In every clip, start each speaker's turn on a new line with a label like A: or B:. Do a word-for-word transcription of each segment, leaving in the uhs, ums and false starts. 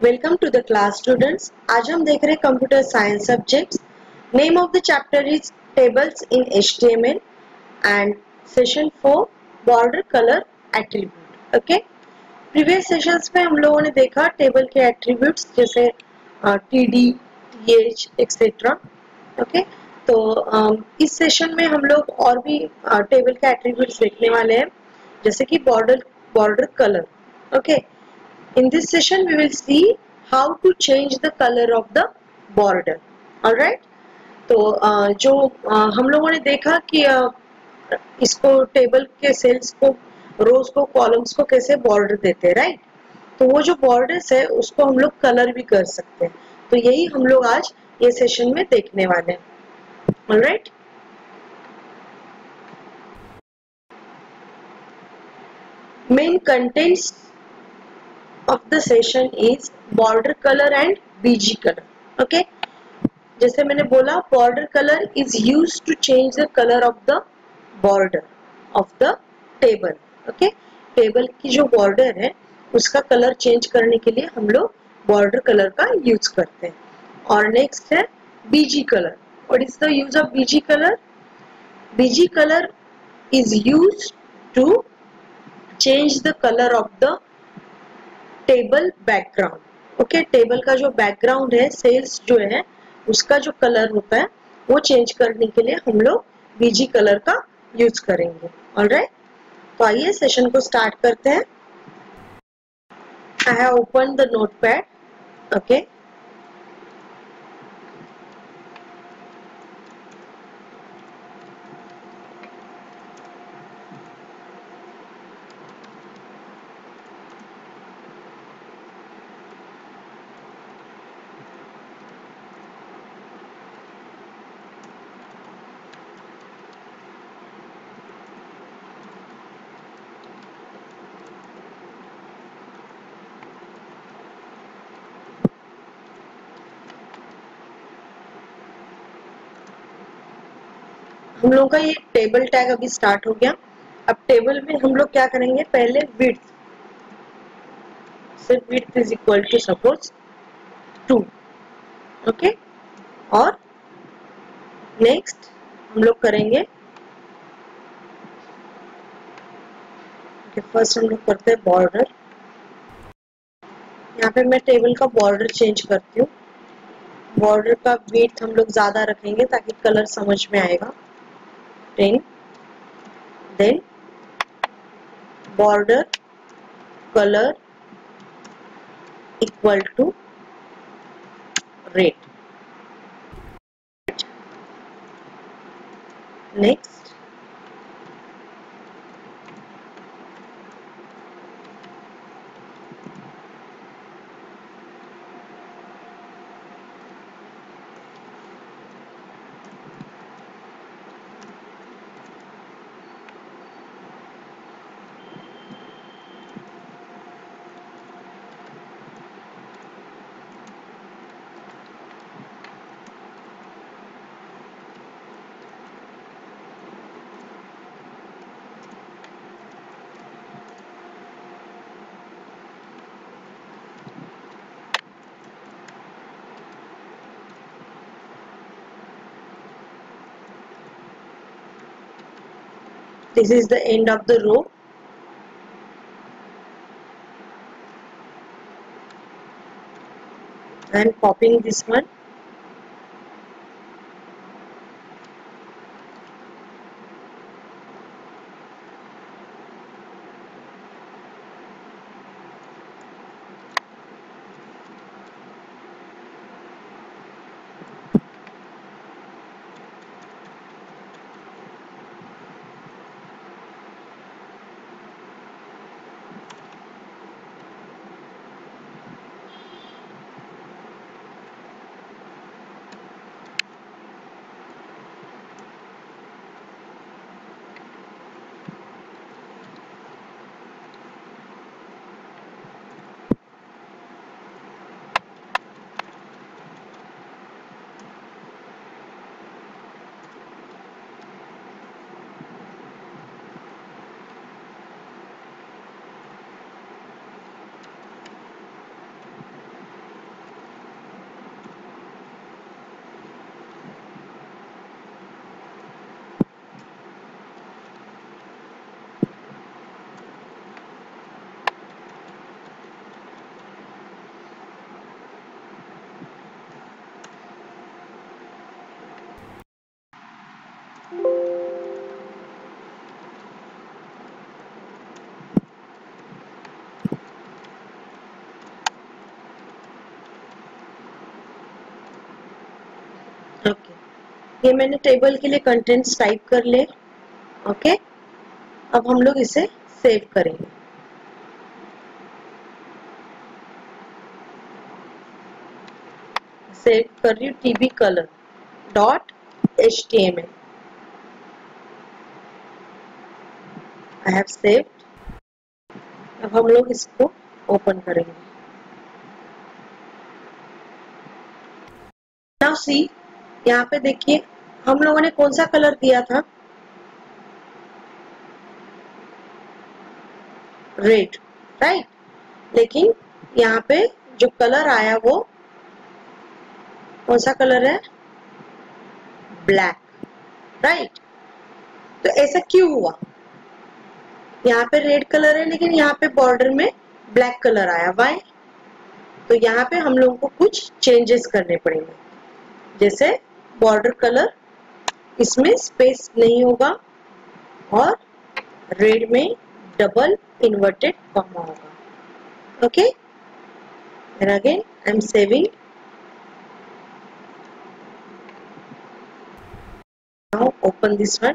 A: Welcome to the class students. आज हम देख रहे हैं computer science subjects. Name of the chapter is tables in HTML and session four border colour attribute. Okay, previous sessions में हम लोगों ने देखा टेबल के एट्रीब्यूट्स जैसे T D, T H etcetera. Okay, तो um, इस सेशन में हम लोग और भी टेबल के एट्रीब्यूट्स देखने वाले हैं, जैसे कि border border colour. Okay, in this session we will see how to change the color of the border. all right, तो uh, जो uh, हम लोगों ने देखा कि uh, इसको टेबल के सेल्स को, रोज को, कॉलम्स को कैसे बॉर्डर देते हैं, राइट। तो वो जो बॉर्डर्स है उसको हम लोग कलर भी कर सकते हैं, तो यही हम लोग आज ये सेशन में देखने वाले हैं। all right, main contents of the session is border color and bg color. okay, जैसे मैंने बोला, border colour is use to change the colour of the border of the table. Okay, table की जो border है उसका colour change करने के लिए हम लोग बॉर्डर कलर का यूज करते हैं। और नेक्स्ट है BG colour. What is the use of BG colour? BG colour is use to change the colour of the table background. Okay, table का जो बैकग्राउंड है, सेल्स जो है, उसका जो कलर होता है वो चेंज करने के लिए हम लोग बीजी कलर का यूज करेंगे। ऑलराइट, तो आइए सेशन को स्टार्ट करते हैं। I have open the notepad. Okay, हम लोगों का ये टेबल टैग अभी स्टार्ट हो गया। अब टेबल में हम लोग क्या करेंगे, पहले विड्थ, सिर्फ width is equal to suppose two. Okay, और नेक्स्ट हम लोग करेंगे, फर्स्ट हम लोग करते हैं बॉर्डर। यहाँ पे मैं टेबल का बॉर्डर चेंज करती हूँ। बॉर्डर का वेट हम लोग ज्यादा रखेंगे ताकि कलर समझ में आएगा। Ten, then border colour equal to red. Next this is the end of the row. And copying this one. ये मैंने टेबल के लिए कंटेंट्स टाइप कर ले। ओके, अब हम लोग इसे सेव करेंगे। सेव कर रही हूँ TB colour dot H T M L. I have saved. अब हम लोग इसको ओपन करेंगे। नाउ सी, यहाँ पे देखिए हम लोगों ने कौन सा कलर दिया था, रेड, राइट। लेकिन यहाँ पे जो कलर आया वो कौन सा कलर है, ब्लैक, राइट। तो ऐसा क्यों हुआ, यहाँ पे रेड कलर है लेकिन यहाँ पे बॉर्डर में ब्लैक कलर आया, वाई? तो यहाँ पे हम लोगों को कुछ चेंजेस करने पड़ेंगे। जैसे बॉर्डर कलर, इसमें स्पेस नहीं होगा और रेड में डबल इन्वर्टेड कॉमा होगा। Okay, and again I am saving. Now open this one.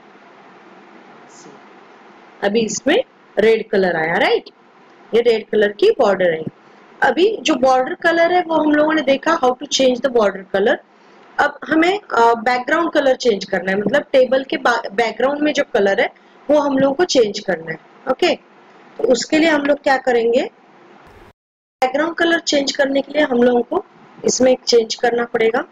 A: अभी इसमें रेड कलर आया, राइट। ये रेड कलर की बॉर्डर है। अभी जो बॉर्डर कलर है वो हम लोगों ने देखा how to change the border colour. अब हमें बैकग्राउंड कलर चेंज करना है, मतलब टेबल के बैकग्राउंड में जो कलर है वो हम लोगों को चेंज करना है। ओके, तो उसके लिए हम लोग क्या करेंगे, बैकग्राउंड कलर चेंज करने के लिए हम लोगों को इसमें एक चेंज करना पड़ेगा।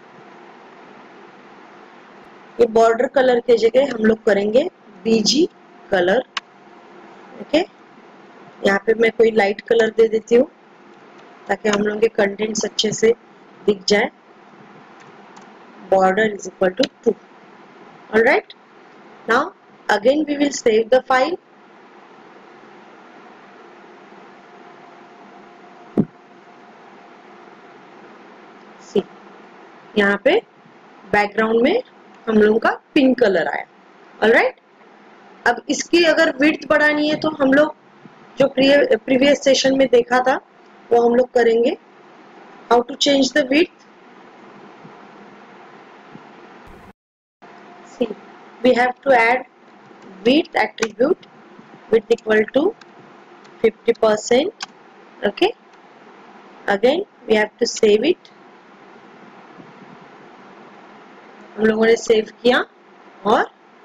A: ये बॉर्डर कलर के जगह हम लोग करेंगे बीजी कलर। ओके, यहाँ पे मैं कोई लाइट कलर दे देती हूँ ताकि हम लोग के कंटेंट्स अच्छे से दिख जाए। Border is equal to two. Alright, now again we will save the file. See, यहाँ पे बैकग्राउंड में हम लोगों का पिंक कलर आया। ऑलराइट, अब इसकी अगर विड्थ बढ़ानी है तो हम लोग जो प्रीवियस सेशन में देखा था वो हम लोग करेंगे। How to change the width, see we have to add width attribute, width equal to fifty percent. Okay, again we have to save it. हम लोगों ने सेव किया और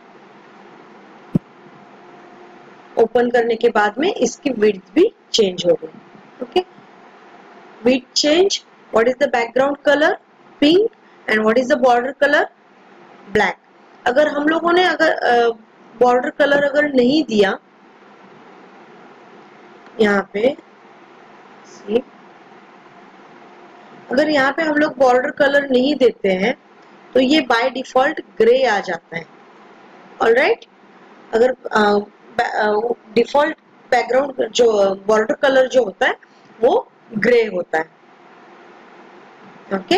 A: ओपन करने के बाद में इसकी विड्थ भी चेंज हो गई। Okay, width change, what is the background colour, pink, and what is the border colour, black. अगर हम लोगों ने अगर बॉर्डर uh, कलर अगर नहीं दिया यहाँ पे, सी, अगर यहाँ पे हम लोग बॉर्डर कलर नहीं देते हैं तो ये बाय डिफॉल्ट ग्रे आ जाता है। ऑलराइट, अगर डिफॉल्ट बैकग्राउंड जो बॉर्डर कलर जो होता है वो ग्रे होता है। Okay,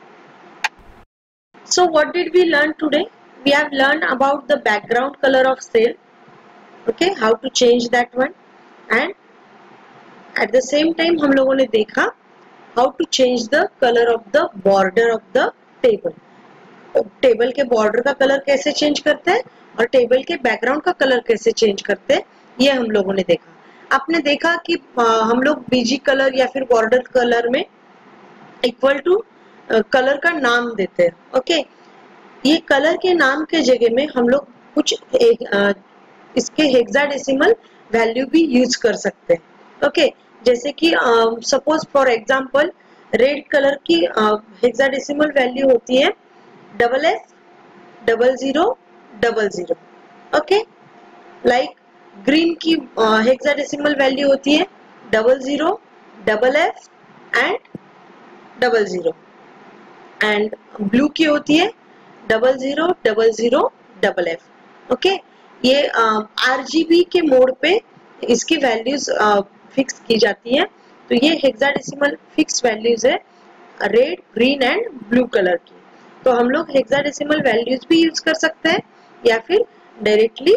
A: so what did we learn today, we have learn about the background colour of cell. Okay, how to change that one, and at the same time हम लोगों ने देखा how to change the colour of the border of the table. Table के border का colour कैसे change करते हैं और टेबल के बैकग्राउंड का कलर कैसे चेंज करते हैं, ये हम लोगों ने देखा। आपने देखा कि आ, हम लोग बीजी कलर या फिर बॉर्डर कलर में इक्वल टू कलर का नाम देते हैं। ओके, ये कलर के नाम के जगह में हम लोग कुछ एक, आ, इसके हेक्साडेसिमल वैल्यू भी यूज कर सकते हैं। ओके, जैसे कि suppose for example red colour की हेक्साडेसिमल वैल्यू होती है double F double zero double zero. Okay, like green की हेक्साडेसिमल वैल्यू होती है double zero double F and double zero, and blue की होती है double zero double zero double F. Okay, ये आरजीबी के मोड पे इसकी वैल्यूज फिक्स की जाती है। तो ये हेक्साडेसिमल फिक्स वैल्यूज है red, green and blue colour की। तो हम लोग हेक्साडेसिमल वैल्यूज भी यूज कर सकते हैं या फिर डायरेक्टली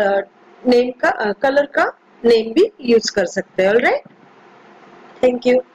A: नेम का कलर का नेम भी यूज कर सकते हैं। Alright, thank you.